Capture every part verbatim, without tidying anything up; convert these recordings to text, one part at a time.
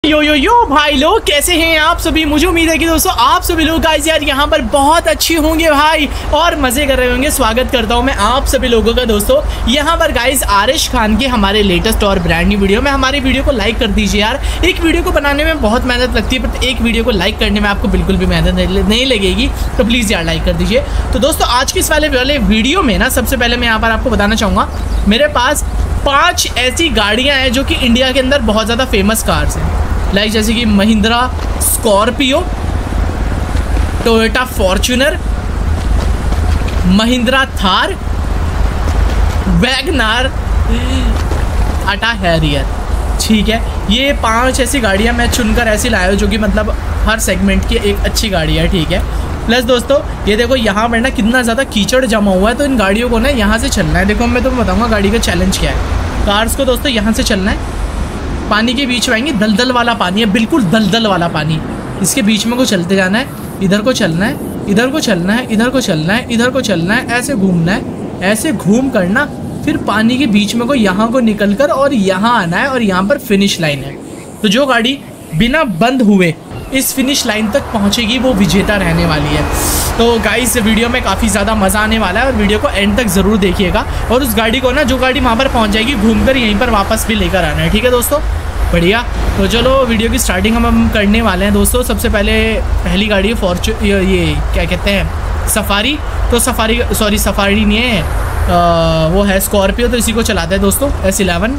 यो यो यो भाई लोग कैसे हैं आप सभी। मुझे उम्मीद है कि दोस्तों आप सभी लोग गाइस यार यहाँ पर बहुत अच्छी होंगे भाई और मज़े कर रहे होंगे। स्वागत करता हूँ मैं आप सभी लोगों का दोस्तों यहाँ पर गाइस आरिश खान के हमारे लेटेस्ट और ब्रांड न्यू वीडियो में। हमारी वीडियो को लाइक कर दीजिए यार। एक वीडियो को बनाने में बहुत मेहनत लगती है बट एक वीडियो को लाइक करने में आपको बिल्कुल भी मेहनत नहीं लगेगी, तो प्लीज़ यार लाइक कर दीजिए। तो दोस्तों आज की इस वाले वाले वीडियो में ना सबसे पहले मैं यहाँ पर आपको बताना चाहूँगा मेरे पास पाँच ऐसी गाड़ियाँ हैं जो कि इंडिया के अंदर बहुत ज़्यादा फेमस कार्स हैं, लाइक जैसे कि Mahindra Scorpio, Toyota Fortuner, Mahindra Thar, Wagon R, Tata Harrier. ठीक है, ये पांच ऐसी गाड़ियां मैं चुनकर ऐसी लाया हूँ जो कि मतलब हर सेगमेंट की एक अच्छी गाड़ी है। ठीक है, प्लस दोस्तों ये देखो यहाँ पर ना कितना ज़्यादा कीचड़ जमा हुआ है, तो इन गाड़ियों को ना यहाँ से चलना है। देखो मैं तुम्हें बताऊँगा गाड़ी का चैलेंज क्या है। कार्स को दोस्तों यहाँ से चलना है, पानी के बीच में आएंगे, दलदल वाला पानी है, बिल्कुल दलदल वाला पानी। इसके बीच में को चलते जाना है, इधर को चलना है, इधर को चलना है, इधर को चलना है, इधर को चलना है, ऐसे घूमना है, ऐसे घूम करना, फिर पानी के बीच में को यहाँ को निकल कर और यहाँ आना है और यहाँ पर फिनिश लाइन है। तो जो गाड़ी बिना बंद हुए इस फिनिश लाइन तक पहुँचेगी वो विजेता रहने वाली है। तो गाइस वीडियो में काफ़ी ज़्यादा मज़ा आने वाला है और वीडियो को एंड तक ज़रूर देखिएगा। और उस गाड़ी को ना जो गाड़ी वहाँ पर पहुँच जाएगी घूमकर यहीं पर वापस भी लेकर आना है। ठीक है दोस्तों, बढ़िया। तो चलो वीडियो की स्टार्टिंग हम हम करने वाले हैं दोस्तों। सबसे पहले पहली गाड़ी है फॉर्चू ये क्या कहते हैं सफारी। तो सफारी सॉरी सफारी नहीं है आ, वो है स्कॉर्पियो। तो इसी को चलाते हैं दोस्तों, एस इलेवन।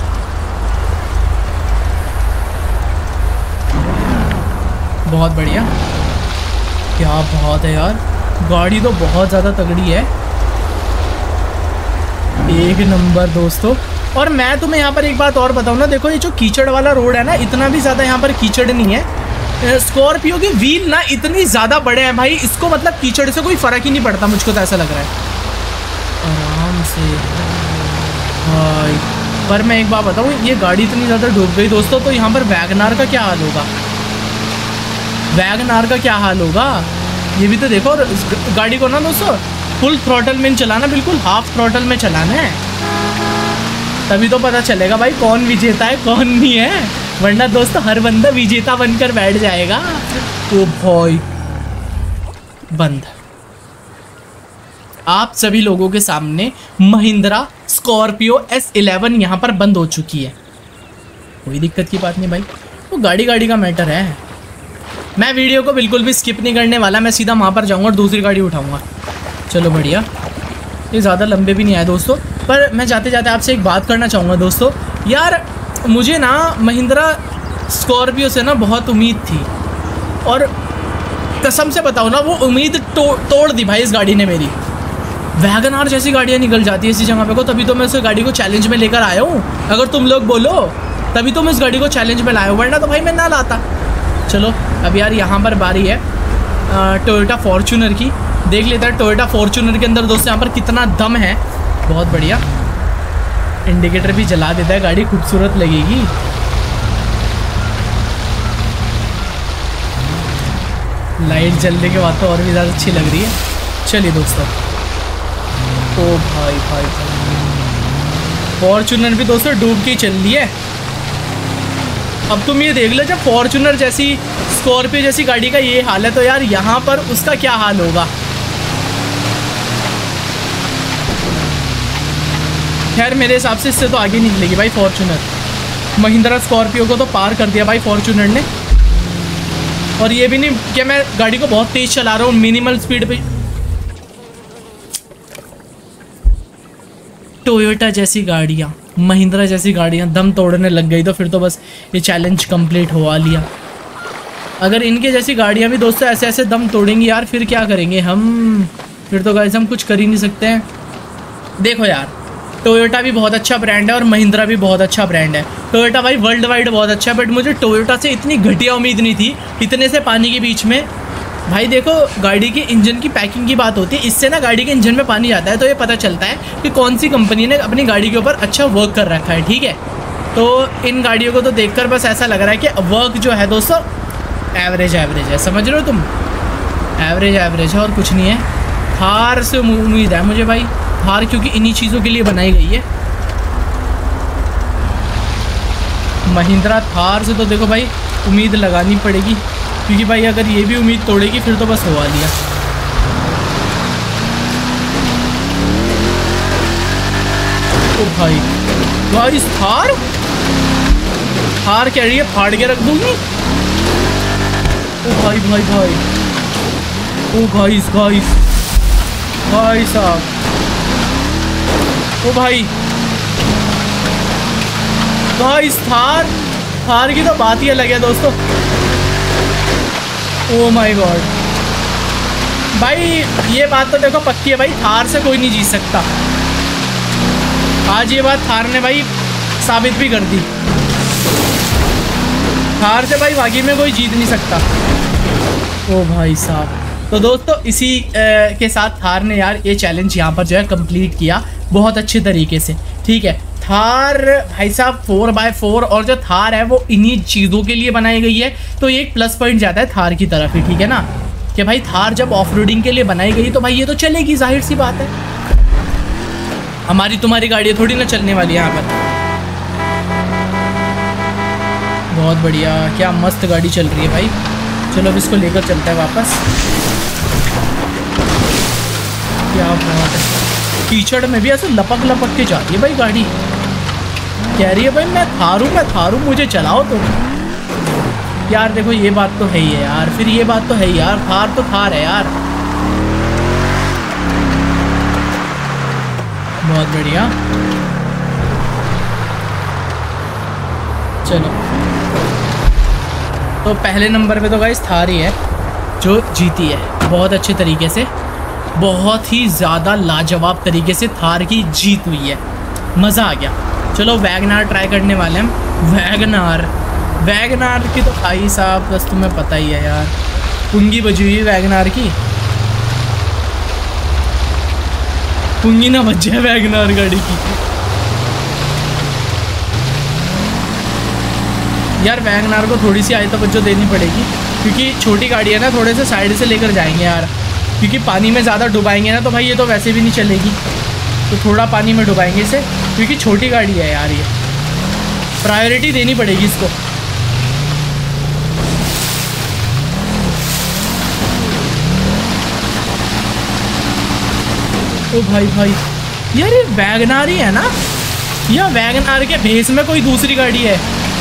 बहुत बढ़िया, क्या बात है यार, गाड़ी तो बहुत ज़्यादा तगड़ी है, एक नंबर दोस्तों। और मैं तुम्हें यहाँ पर एक बात और बताऊँ ना, देखो ये जो कीचड़ वाला रोड है ना, इतना भी ज़्यादा यहाँ पर कीचड़ नहीं है। स्कॉर्पियो के व्हील ना इतनी ज़्यादा बड़े हैं भाई, इसको मतलब कीचड़ से कोई फ़र्क ही नहीं पड़ता, मुझको तो ऐसा लग रहा है। आराम से भाई, पर मैं एक बात बताऊँ, ये गाड़ी इतनी ज़्यादा डूब गई दोस्तों, तो यहाँ पर वैगनार का क्या हाल होगा, वैगनार का क्या हाल होगा ये भी तो देखो। और गाड़ी को ना दोस्तों फुल थ्रॉटल में चलाना, बिल्कुल हाफ थ्रॉटल में चलाना है, तभी तो पता चलेगा भाई कौन विजेता है कौन नहीं है, वरना दोस्तों हर बंदा विजेता बनकर बैठ जाएगा। तो भाई बंद आप सभी लोगों के सामने महिंद्रा स्कॉर्पियो एस इलेवन यहाँ पर बंद हो चुकी है। कोई दिक्कत की बात नहीं भाई, वो गाड़ी गाड़ी का मैटर है। मैं वीडियो को बिल्कुल भी स्किप नहीं करने वाला, मैं सीधा वहाँ पर जाऊँगा और दूसरी गाड़ी उठाऊँगा। चलो बढ़िया, ये ज़्यादा लंबे भी नहीं आए दोस्तों। पर मैं जाते जाते आपसे एक बात करना चाहूँगा दोस्तों, यार मुझे ना महिंद्रा स्कॉर्पियो से ना बहुत उम्मीद थी और कसम से बताओ ना वो उम्मीद तो, तोड़ दी भाई इस गाड़ी ने मेरी। वैगनार जैसी गाड़ियाँ निकल जाती है इसी जगह पे को, तभी तो मैं उस गाड़ी को चैलेंज में लेकर आया हूँ। अगर तुम लोग बोलो तभी तो मैं इस गाड़ी को चैलेंज में लाया हूँ, वरना तो भाई मैं ना लाता। चलो अब यार यहाँ पर बारी है टोयोटा फॉर्च्यूनर की। देख लेते हैं टोयोटा फॉर्च्यूनर के अंदर दोस्तों यहाँ पर कितना दम है। बहुत बढ़िया, इंडिकेटर भी जला देता है, गाड़ी खूबसूरत लगेगी। लाइट जलने के बाद तो और भी ज़्यादा अच्छी लग रही है। चलिए दोस्तों, ओ भाई भाई फॉर्च्यूनर भी दोस्तों डूब के चल रही है। अब तुम ये देख लो, जब फॉर्च्यूनर जैसी स्कॉर्पियो जैसी गाड़ी का ये हाल है तो यार यहाँ पर उसका क्या हाल होगा। खैर मेरे हिसाब से इससे तो आगे निकलेगी भाई फॉर्च्यूनर। महिंद्रा स्कॉर्पियो को तो पार कर दिया भाई फॉर्च्यूनर ने। और ये भी नहीं कि मैं गाड़ी को बहुत तेज चला रहा हूँ, मिनिमल स्पीड पे। टोयोटा जैसी गाड़ियाँ, महिंद्रा जैसी गाड़ियाँ दम तोड़ने लग गई तो फिर तो बस ये चैलेंज कंप्लीट हुआ लिया। अगर इनके जैसी गाड़ियाँ भी दोस्तों ऐसे ऐसे दम तोड़ेंगी यार, फिर क्या करेंगे हम, फिर तो गाइस हम कुछ कर ही नहीं सकते हैं। देखो यार टोयोटा भी बहुत अच्छा ब्रांड है और महिंद्रा भी बहुत अच्छा ब्रांड है। टोयोटा भाई वर्ल्ड वाइड बहुत अच्छा है, बट मुझे टोयोटा से इतनी घटिया उम्मीद नहीं थी, इतने से पानी के बीच में। भाई देखो गाड़ी के इंजन की पैकिंग की बात होती है, इससे ना गाड़ी के इंजन में पानी जाता है तो ये पता चलता है कि कौन सी कंपनी ने अपनी गाड़ी के ऊपर अच्छा वर्क कर रखा है। ठीक है, तो इन गाड़ियों को तो देखकर बस ऐसा लग रहा है कि वर्क जो है दोस्तों एवरेज एवरेज है, समझ रहे हो तुम, एवरेज एवरेज है और कुछ नहीं है। थार से उम्मीद है मुझे भाई, थार क्योंकि इन्हीं चीज़ों के लिए बनाई गई है। महिंद्रा थार से तो देखो भाई उम्मीद लगानी पड़ेगी, क्योंकि भाई अगर ये भी उम्मीद तोड़ेगी फिर तो बस हुआ लिया। ओ भाई भाई थार थार कह रही है फाड़ के रख दूंगी। ओ भाई भाई भाई ओ भाई भाई भाई साहब, ओ भाई भाई थार थार की तो बात ही अलग है दोस्तों। ओ माय गॉड भाई ये बात तो देखो पक्की है भाई, थार से कोई नहीं जीत सकता। आज ये बात थार ने भाई साबित भी कर दी, थार से भाई वाकई में कोई जीत नहीं सकता। ओ भाई साहब, तो दोस्तों इसी ए, के साथ थार ने यार ये चैलेंज यहाँ पर जो है कंप्लीट किया बहुत अच्छे तरीके से। ठीक है, थार भाई साहब फोर बाय फोर और जो थार है वो इन्हीं चीज़ों के लिए बनाई गई है, तो ये एक प्लस पॉइंट जाता है थार की तरफ ही। ठीक है ना, कि भाई थार जब ऑफ रोडिंग के लिए बनाई गई तो भाई ये तो चलेगी, जाहिर सी बात है। हमारी तुम्हारी गाड़ी थोड़ी ना चलने वाली है यहाँ पर। बहुत बढ़िया, क्या मस्त गाड़ी चल रही है भाई। चलो अब इसको लेकर चलते हैं वापस। क्या बात है, कीचड़ में भी ऐसे लपक लपक के जाती है भाई गाड़ी। कह रही है भाई मैं थारू मैं थारू मुझे चलाओ तो। यार देखो ये बात तो है ही है यार, फिर ये बात तो है ही यार, थार तो थार है यार। बहुत बढ़िया, चलो तो पहले नंबर पे तो गाइस थार ही है जो जीती है बहुत अच्छे तरीके से, बहुत ही ज़्यादा लाजवाब तरीके से थार की जीत हुई है, मज़ा आ गया। चलो वैगनार ट्राई करने वाले हम। वैगनार वैगनार की तो भाई साहब बस तुम्हें पता ही है यार, पुंगी बजी हुई वैगनार की, पुंगी ना बच जाए वैगनार गाड़ी की। यार वैगनार को थोड़ी सी आई तवज्जो देनी पड़ेगी, क्योंकि छोटी गाड़ी है ना, थोड़े से साइड से लेकर जाएंगे यार, क्योंकि पानी में ज़्यादा डुबाएंगे ना तो भाई ये तो वैसे भी नहीं चलेगी, तो थोड़ा पानी में डुबाएंगे इसे, क्योंकि छोटी गाड़ी है यार, ये प्रायोरिटी देनी पड़ेगी इसको। ओ भाई भाई यार ये वैगनार ही है ना, या वैगनार के बेस में कोई दूसरी गाड़ी है?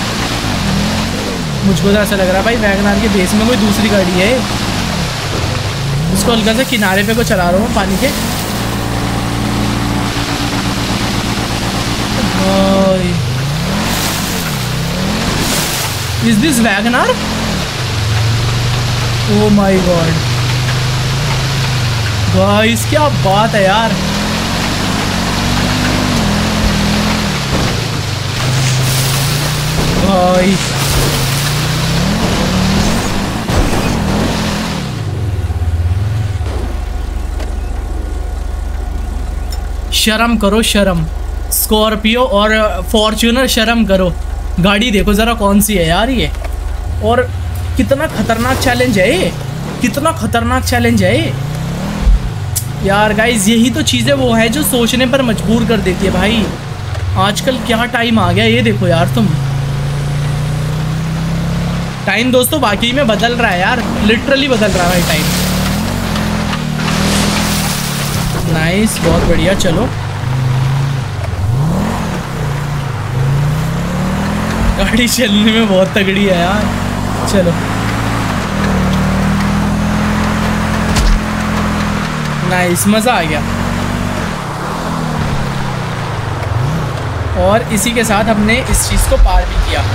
मुझको तो ऐसा लग रहा है भाई वैगनार के बेस में कोई दूसरी गाड़ी है। इसको हल्का से किनारे पे को चला रहा हूँ पानी के। Is this WagonR? Oh my god guys क्या बात है यार, भाई शर्म करो शर्म, स्कॉर्पियो और फॉर्च्यूनर शर्म करो। गाड़ी देखो ज़रा कौन सी है यार ये, और कितना खतरनाक चैलेंज है ये, कितना खतरनाक चैलेंज है ये यार। गाइस यही तो चीज़ें वो है जो सोचने पर मजबूर कर देती है भाई। आजकल क्या टाइम आ गया ये देखो यार तुम, टाइम दोस्तों वाकई में बदल रहा है यार, लिटरली बदल रहा है टाइम। नाइस, बहुत बढ़िया। चलो गाड़ी चलने में बहुत तगड़ी है यार। चलो नाइस, मज़ा आ गया। और इसी के साथ हमने इस चीज़ को पार भी किया।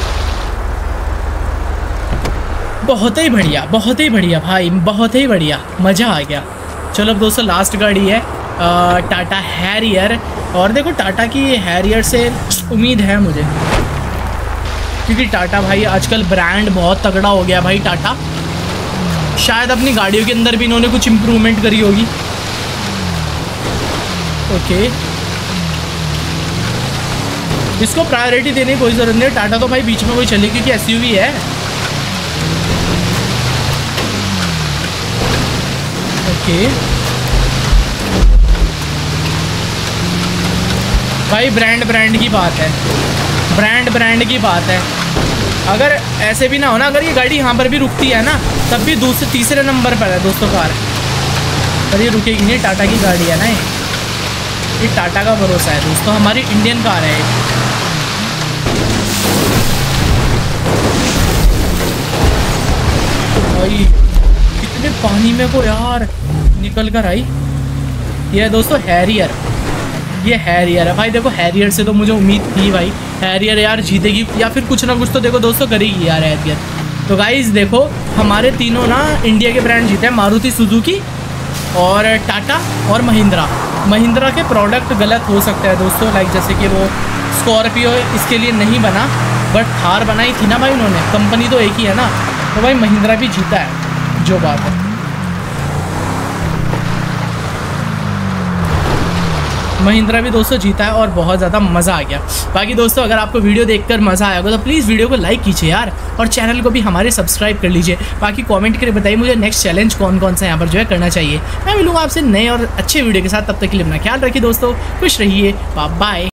बहुत ही बढ़िया, बहुत ही बढ़िया भाई, बहुत ही बढ़िया, मज़ा आ गया। चलो अब दोस्तों लास्ट गाड़ी है टाटा हैरियर, और देखो टाटा की हैरियर से उम्मीद है मुझे, क्योंकि टाटा भाई आजकल ब्रांड बहुत तगड़ा हो गया भाई। टाटा शायद अपनी गाड़ियों के अंदर भी इन्होंने कुछ इम्प्रूवमेंट करी होगी। ओके, इसको प्रायोरिटी देने की कोई ज़रूरत नहीं है, टाटा तो भाई बीच में कोई चले, क्योंकि एसयूवी है। ओके भाई, ब्रांड ब्रांड की बात है ब्रांड ब्रांड की बात है। अगर ऐसे भी ना हो ना, अगर ये गाड़ी यहाँ पर भी रुकती है ना, तब भी दूसरे तीसरे नंबर पर है दोस्तों कार, पर ये रुकेगी नहीं। टाटा की गाड़ी है ना, ये टाटा का भरोसा है दोस्तों, हमारी इंडियन कार है। भाई कितने पानी में को यार निकल कर आई। ये है दोस्तों हैरियर, ये हैरियर है भाई। देखो हैरियर से तो मुझे उम्मीद थी भाई, हैरियर यार जीतेगी या फिर कुछ ना कुछ तो देखो दोस्तों करेगी यार हैरियर। तो गाइस देखो हमारे तीनों ना इंडिया के ब्रांड जीते हैं, मारुति सुजुकी और टाटा और महिंद्रा। महिंद्रा के प्रोडक्ट गलत हो सकते हैं दोस्तों, लाइक जैसे कि वो स्कॉर्पियो इसके लिए नहीं बना, बट थार बनाई थी ना भाई उन्होंने, कंपनी तो एक ही है ना। तो भाई महिंद्रा भी जीता है, जो बात है। महिंद्रा भी दोस्तों जीता है और बहुत ज़्यादा मज़ा आ गया। बाकी दोस्तों अगर आपको वीडियो देखकर मज़ा आया होगा तो प्लीज़ वीडियो को लाइक कीजिए यार, और चैनल को भी हमारे सब्सक्राइब कर लीजिए। बाकी कमेंट करके बताइए मुझे नेक्स्ट चैलेंज कौन कौन सा यहाँ पर जो है करना चाहिए। मैं मिलूँगा आपसे नए और अच्छे वीडियो के साथ, तब तक के लिए अपना ख्याल रखिए दोस्तों, खुश रहिए, बाय बाय।